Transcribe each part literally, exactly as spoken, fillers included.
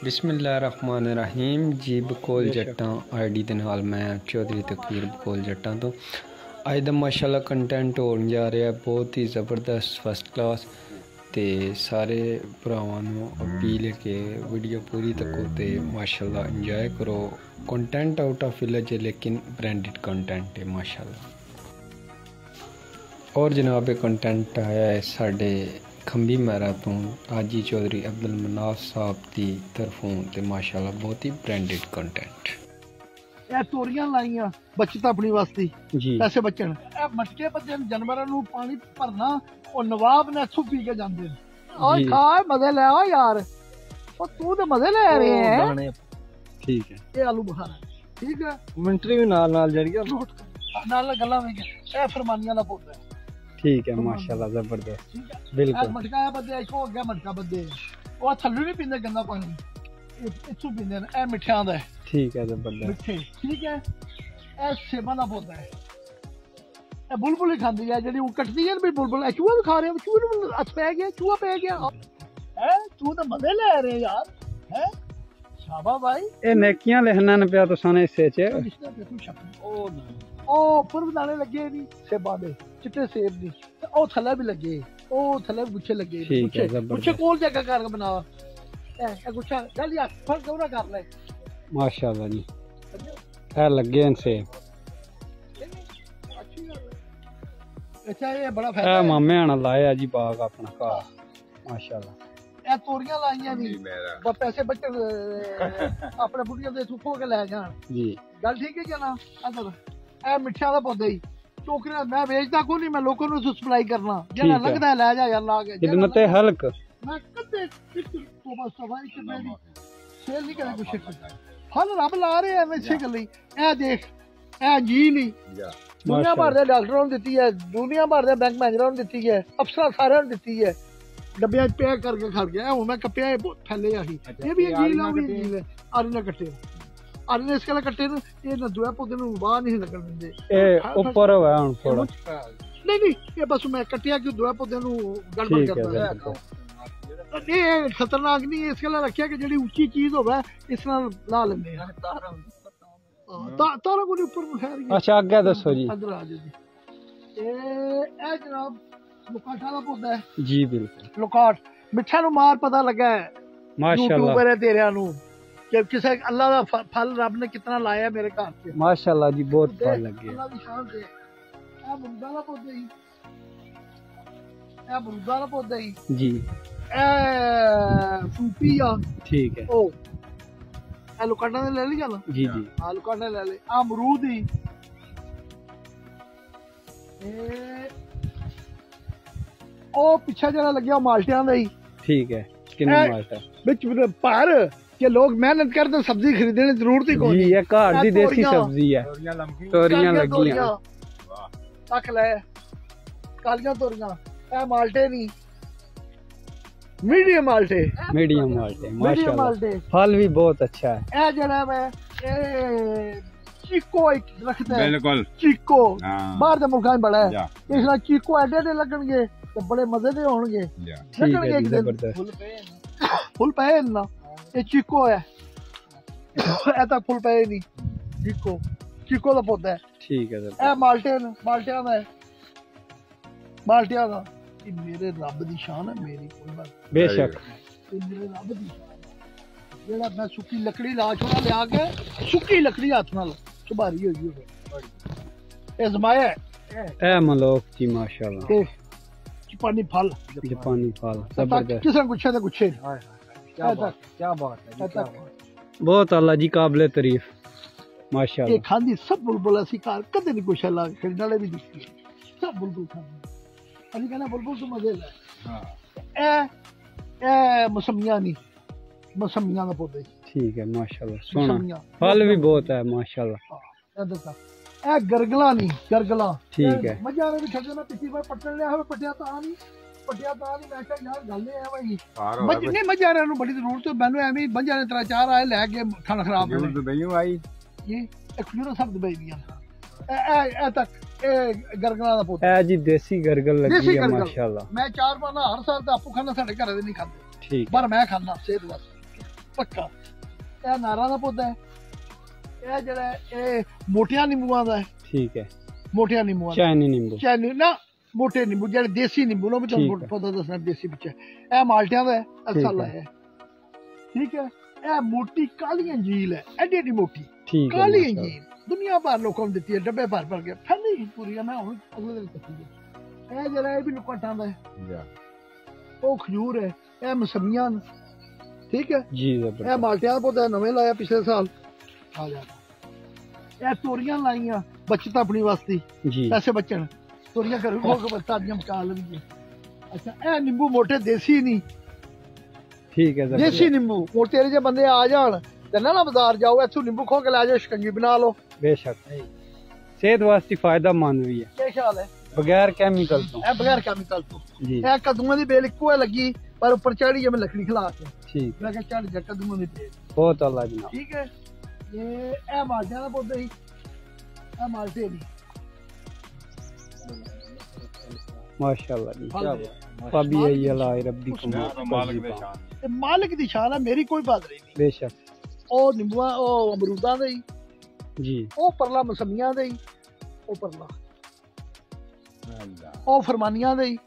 बिस्मिल्लाहिर्रहमानिर्रहीम जी बकोल जट्टां I D दे नाल मैं चौधरी तकवीर बकोल जट्टां तो अज दा माशाल्लाह कंटेंट होने जा रहा है बहुत ही ज़बरदस्त फर्स्ट क्लास। तो सारे भरावां नूं अपील है कि वीडियो पूरी तको तो माशाल्लाह इंजॉय करो। कंटेंट आउट ऑफ विलेज है लेकिन ब्रांडेड कंटेंट है माशाल्लाह। और जनाब कंटेंट आया है साढ़े खंबी महरा तो हाजी चौधरी अब्दुल मनाफ साहब की तरफों ते माशाल्लाह बहुत ही ब्रांडेड कंटेंट। ਇਹ ਤੋਰੀਆਂ ਲਾਈਆਂ ਬਚਤ ਆਪਣੀ ਵਾਸਤੇ ਜੀ ਪੈਸੇ ਬਚਣ। ਇਹ ਮਟਕੇ ਬੱਚੇ ਜਾਨਵਰਾਂ ਨੂੰ ਪਾਣੀ ਭਰਨਾ ਉਹ ਨਵਾਬ ਨੇ ਇੱਥੋਂ ਪੀ ਕੇ ਜਾਂਦੇ ਨੇ। ਓਏ ਖਾ ਮਜ਼ੇ ਲੈ ਆ ਯਾਰ, ਉਹ ਤੂੰ ਤਾਂ ਮਜ਼ੇ ਲੈ ਰਹੇ ਹੈ। ਠੀਕ ਹੈ ਇਹ ਆਲੂ ਬੁਖਾਰਾ ਠੀਕ ਹੈ। ਮਿੰਟਰੀ ਵੀ ਨਾਲ ਨਾਲ ਜਿਹੜੀ ਨੋਟ ਨਾਲ ਗੱਲਾਂ ਵੀ ਇਹ ਫਰਮਾਨੀਆਂ ਦਾ ਪੌਦਾ ਹੈ। ठीक है माशाल्लाह जबरदस्त बिल्कुल। मटका है बदे इसको हो गया मटका बदे वो थल्लू नहीं पींदे गंदा पानी इथों पींदे ने। ए मिठियां दा है ठीक है जबरदस्त मिठे ठीक है। ए सेबां दा पौधा है। ए बुलबुल ही खांदी है जेडी कटदी है भी बुलबुल। ए चूहा भी खा रहे हैं, चूहे नूं हथ पै गया, चूहा पै गया है। तू तो मजे ले रहे यार है। शाबाश भाई ए नेकियां लिखना न पिया तो साने हिस्से च ओ नहीं ओ फुर दाने लगे नहीं सेबां दे चिट्टे सेब दी ओ थल्ले भी लगे ओ थल्ले गुच्छे लगे गुच्छे गुच्छे कोल जगह कर बना ए ए गुच्छा जल्दी आ फल गौरा कर ले माशाल्लाह जी। है लगे हैं सेब अच्छा ये बड़ा फायदा है। मामे आना लाया जी बाग अपना घर माशाल्लाह। ए तोरियां लाईयां नहीं बस पैसे बच्चे अपने बुढ़िया दे सुखो के ले जान जी। गल ठीक है क्या ना अदर ए मिठिया दा पौधा ही टोकरियां मैं बेचदा को नहीं, मैं लोगों को सप्लाई करना जेड़ा लगदा है ले जा यार ला के खिदमत हल्क मैं कदे तो बस सफाई के मेरी सेल नहीं करे कुछ फल रब ला रहे हैं इसे गल ए देख ए जी नहीं दुनिया भर दे डॉक्टरों ने दित्ती है, दुनिया भर दे बैंक मैनेजरों ने दित्ती है, अफसर सारे ने दित्ती है डब्बियां पैक करके खा गया हूं मैं कप्पिया फैले आही ये भी जी ना भी जी है आरी ना कट्टे आरी ने इसके कट्टे ने ये ना दुआ पौधे नु बाहर नहीं लगन देंदे ए ऊपर है हुन थोड़ा नहीं नहीं ये बस मैं कटिया कि दुआ पौधे नु गड़बड़ करता है। नहीं खतरनाक नहीं है इसके लिए रखिया कि जेडी ऊंची चीज होवे इस नाल ला लेंदे हैं तारा तारा को ऊपर खैर। अच्छा आगे दसो जी अंदर आ जाओ जी। ए ए जनाब लुकाटा दा पौधा है जी बिल्कुल। लुकाट मिठा नु मार पता लगा है माशाल्लाह यूट्यूबर है तेरे नु कि किसे अल्लाह दा फल रब ने कितना लाया मेरे घर पे माशाल्लाह जी बहुत फल लगे अल्लाह दी शान से। ए मुर्दा दा पौधा ही ए मुर्दा दा पौधा ही जी। ए फूपी आ ठीक है ओ ए लुकाटा ने ले लिया ना जी जी हां लुकाटा ले ले। आ अमरूद ही ए ओ पीछे जरा लगे माल्टियां दा ही ठीक है। किन्ने माल्टा बिच पर कि लोग मेहनत करते सब्जी खरीदने की जरूरत ही कोई। ये घर दी देसी सब्जी है तोरियां लगियां तक ले कालियां तोरियां ए माल्टे नहीं मीडियम माल्टे मीडियम माल्टे माशाल्लाह फल भी बहुत अच्छा है। ए जरा मैं ए चीको एक रखता है बिल्कुल चीको बाहर के मुल्कां में बड़ा है इसलिए चीको एडे एडे लगणगे तो बड़े मजे दे होणगे लगणगे एक दिन फुल पे ना ये चीको है ए तक फुल पे नहीं चीको चीको दा पौधा है ठीक है सर। ए माल्टे माल्टियां दा माल्टियां दा मेरे रब दी शान है मेरी कोई बात बेशक मेरे रब दी शान जेड़ा मैं सुक्की लकड़ी ला छोड़ा लिया के सुक्की लकड़ी हाथ नाल सुबारी होई होवे ए जमाया ए मलोक जी माशाल्लाह। जापानी फल जापानी फल जबरदस्त किसे गुच्छे दे गुच्छे क्या बात क्या बात है क्या बात बहुत अल्लाह जी काबिले तारीफ माशाल्लाह। ये खांदी सब बुलबुल ऐसी कार कदे नहीं कुछ अल्लाह खरीदने वाले भी दिखती है सब बुलबुल खांदी अभी कहना बुलबुल तो मजे ले हां ए ए मौसमियां नहीं मौसमियां दा पौधा ठीक है माशाल्लाह सोना फल भी बहुत है माशाल्लाह। ए देखा ए गरगला नहीं गरगला ठीक है मजा आ रहा है छड्डे मैं पिछली बार पटन लिया है पटिया तो आ नहीं पटिया तो आ नहीं मैं कहा यार गल है भाई मज नहीं मजा आ रहा है बड़ी जरूरत है मैनू एवं मजा ने त्रै चार आए लैके खाना खराब हो दुबईयों आई ये एक खजूर सब दुबई दियां ए ए तक ए गरगला दा पौधा ए जी देसी गरगल लगी है माशाल्लाह। मैं चार बार हर साल तो आपू खाना साडे घर दे नहीं खाते ठीक पर मैं खाना सेहत वास्ते ਪੱਕਾ। ਇਹ ਨਾਰਾਂ ਦਾ ਪੌਦਾ ਹੈ। ਇਹ ਜਿਹੜਾ ਇਹ ਮੋਟਿਆਂ ਨਿੰਬੂਆਂ ਦਾ ਹੈ। ਠੀਕ ਹੈ, ਮੋਟਿਆਂ ਨਿੰਬੂਆਂ ਦਾ, ਚਾਈਨੀ ਨਿੰਬੂ, ਚਾਈਨੀ ਨਾ ਮੋਟੇ ਨਿੰਬੂ ਜਿਹੜੇ ਦੇਸੀ ਨਿੰਬੂ ਨਾ, ਠੀਕ ਤੁਹਾਨੂੰ ਹੈ। ਪੌਦਾ ਦੱਸਣਾ ਦੇਸੀ ਵਿੱਚ। ਇਹ ਮਾਲਟਿਆਂ ਦਾ ਹੈ, ਇਹ ਠੀਕ ਸਾਲਾ ਹੈ। ਹੈ। ਠੀਕ ਹੈ। ਇਹ ਮੋਟੀ ਕਾਲੀ ਅੰਜੀਰ ਹੈ, ਐਡੀ ਐਡੀ ਮੋਟੀ ਠੀਕ ਹੈ, ਕਾਲੀ ਮਾਸ਼ਾਅੱਲਾ। ਅੰਜੀਰ ਦੁਨੀਆ ਭਰ ਲੋਕਾਂ ਨੂੰ ਦਿੱਤੀ ਹੈ, ਡੱਬੇ ਭਰ ਭਰ ਕੇ ਫੈਲੀ ਪੂਰੀ। ਮੈਂ ਹੁਣ ਅਗਲੇ ਦਿਨ ਕੱਟੀ ਹੈ। ਇਹ ਜਿਹੜਾ ਇਹ ਵੀ ਨੁਕਟਾਂ ਦਾ ਹੈ, ਉਹ ਖਜੂਰ ਹੈ। ਇਹ ਮਸਮੀਆਂ ਨੇ। ਠੀਕ ਹੈ ਜੀ ਇਹ ਜ਼ਬਰਦਸਤ। ਮਾਲਟਿਆਂ ਦਾ ਪੌਦਾ ਨਵੇਂ ਲਾਇਆ ਪਿਛਲੇ ਸਾਲ। ਆ ਜਾ ਇਹ ਤੋਰੀਆਂ ਲਾਈਆਂ ਬਚਤ ਆਪਣੀ ਵਾਸਤੇ, ਜੀ ਪੈਸੇ ਬਚਣ। ਤੋਰੀਆਂ ਘਰੋਂ ਖੋ ਕੇ ਤਾਜ਼ੀਆਂ ਪਕਾ ਲਈਏ। ਅੱਛਾ ਇਹ ਨਿੰਬੂ ਮੋਟੇ ਦੇਸੀ ਨਹੀਂ, ਠੀਕ ਹੈ ਜ਼ਬਰਦਸਤ। ਦੇਸੀ ਨਿੰਬੂ। ਹੋਰ ਤੇਰੇ ਜੇ ਬੰਦੇ ਆ ਜਾਣ ਤੇ ਨਾ ਨਾ ਬਾਜ਼ਾਰ ਜਾਓ, ਇੱਥੋਂ ਨਿੰਬੂ ਖੋ ਕੇ ਲੈ ਜਾਓ, ਸ਼ਿਕੰਜੀ ਬਣਾ ਲਓ। ਬੇਸ਼ੱਕ ਸਿਹਤ ਵਾਸਤੇ ਫਾਇਦਾਮੰਦ ਵੀ ਹੈ, ਕੀ ਖਿਆਲ ਹੈ? ਬਗੈਰ ਕੈਮੀਕਲ ਤੋਂ। ਇਹ ਬਗੈਰ ਕੈਮੀਕਲ ਤੋਂ। ਜੀ ਇਹ ਕਦੂਆਂ ਦੀ ਬੇਲ ਇੱਕੋ ਹੈ ਲੱਗੀ, ਪਰ ਉੱਪਰ ਚੜੀ ਜਿਵੇਂ ਲੱਕੜੀ ਖਿਲਾ ਕੇ। ਠੀਕ, ਮੈਂ ਕਿਹਾ ਚੜ ਜਾ ਕਦੂਆਂ ਦੀ ਬੇਲ। ਬਹੁਤ ਅੱਲਾ ਜਨਾਬ। ਠੀਕ ਹੈ। ਇਹ ਇਹ ਮਾਲਟਿਆਂ ਦਾ ਪੌਦਾ ਹੀ, ਇਹ ਮਾਲਟੇ ਦੀ ਮਾਸ਼ਾਅੱਲਾ ਜੀ। ਫਲ ਦੇ। ਫਬੀ ਅਈ ਅਲਾ ਰੱਬਿਕੁਮ ਮਾਲਕ ਦੇ ਸ਼ਾਨ। ਤੇ ਮਾਲਕ ਦੀ ਸ਼ਾਨ ਹੈ, ਮੇਰੀ ਕੋਈ ਬਹਾਦਰੀ ਨਹੀਂ। ਬੇਸ਼ੱਕ ਉਹ ਨਿੰਬੂਆਂ, ਉਹ ਅਮਰੂਦਾਂ ਦੇ ਹੀ, ਜੀ। ਉਹ ਪਰਲਾ ਮਸਮੀਆਂ ਦੇ ਹੀ, ਉਹ ਪਰਲਾ ਉਹ ਫਰਮਾਨੀਆਂ ਦੇ ਹੀ।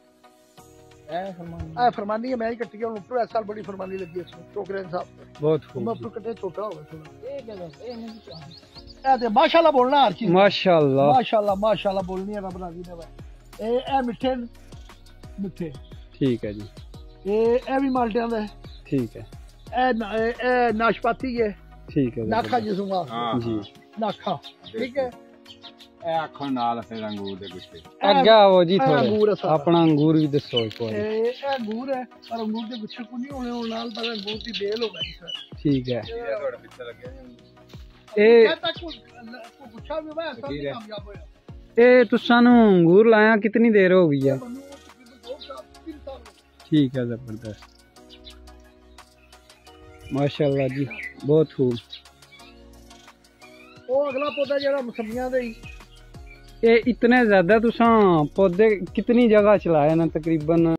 ਇਹ ਫਰਮਾਨੀ ਹੈ, ਮੈਂ ਹੀ ਕੱਟੀ ਹੁਣ ਉੱਪਰ। ਇਸ ਸਾਲ ਬੜੀ ਫਰਮਾਨੀ ਲੱਗੀ ਇਸ ਟੋਕਰੇ ਦੇ ਸਾਹਬ। ਬਹੁਤ ਮੈਂ ਖੂਬ ਉੱਪਰ ਕੱਟੇ ਛੋਟਾ ਹੋਵੇ ਥੋੜਾ। ਇਹ ਤੇ ਮਾਸ਼ਾਅੱਲਾ ਬੋਲਣਾ ਹਰ ਚੀਜ਼। ਮਾਸ਼ਾਅੱਲਾ ਮਾਸ਼ਾਅੱਲਾ ਮਾਸ਼ਾਅੱਲਾ ਬੋਲਣੀ ਹੈ, ਰੱਬ ਰਾਜ਼ੀ ਨੇ। ਇਹ ਇਹ ਮਿੱਠੇ ਨੇ, ਮਿੱਠੇ। ਠੀਕ ਹੈ ਜੀ, ਇਹ ਇਹ ਵੀ ਮਾਲਟਿਆਂ ਦਾ ਹੈ। ਠੀਕ ਹੈ, ਇਹ ਨਾ- ਇਹ ਇਹ ਨਾਸ਼ਪਾਤੀ ਹੈ, ਠੀਕ ਹੈ ਨਾਖਾ ਜ਼ਬਰਦਸਤ। ਜਿਸਮ ਵਾਸਤੇ ਜੀ ਨਾਖਾ। ਠੀਕ ਹੈ। ਇਹ ਅੱਖਾਂ ਨਾਲ ਫਿਰ ਅੰਗੂਰ ਦੇ ਗੁੱਛੇ। ਅੱਗੇ ਆਵੋ ਜੀ ਇਹ ਅੰਗੂਰ ਹੈ ਥੋੜੇ, ਸਾਰਾ। ਆਪਣਾ ਅੰਗੂਰ ਵੀ ਦੱਸੋ ਇੱਕ ਵਾਰੀ। ਇਹ ਇਹ ਅੰਗੂਰ ਹੈ, ਪਰ ਅੰਗੂਰ ਦੇ ਗੁੱਛੇ ਕੋ ਨਹੀਂ ਹੋਣੇ, ਹੁਣ ਨਾਲ ਪਰ ਅੰਗੂਰ ਦੀ ਬੇਲ ਹੋ ਗਈ ਸਰ। ਠੀਕ ਹੈ। ਇਹ ਤੁਹਾਡੇ ਪਿੱਛੇ ਲੱਗੇ ਇਹ ਇਹ ਤੱਕ ਕੋਈ ਕੋਈ ਗੁੱਛਾ ਵੀ ਹੋਇਆ ਤਾਂ ਨਹੀਂ ਕਾਮਯਾਬ ਹੋਇਆ। ਇਹ ਤੁਸਾਂ ਨੂੰ ਅੰਗੂਰ ਲਾਇਆ ਕਿਤਨੀ ਦੇਰ ਹੋ ਗਈ ਹੈ? ਮੈਨੂੰ ਤਕਰੀਬਨ ਦੋ ਸਾਲ ਤਿੰਨ ਸਾਲ ਹੋ ਗਏ। ਠੀਕ ਹੈ ਜ਼ਬਰਦस्त। माशाल्लाह जी, बहुत खूब। ਉਹ ਅਗਲਾ ਪੌਦਾ ਜਿਹੜਾ ਮਸਮੀਆਂ ਦਾ ਹੀ। ये इतने ज्यादा तुसा पौधे कितनी जगह चलाए ना? तकरीबन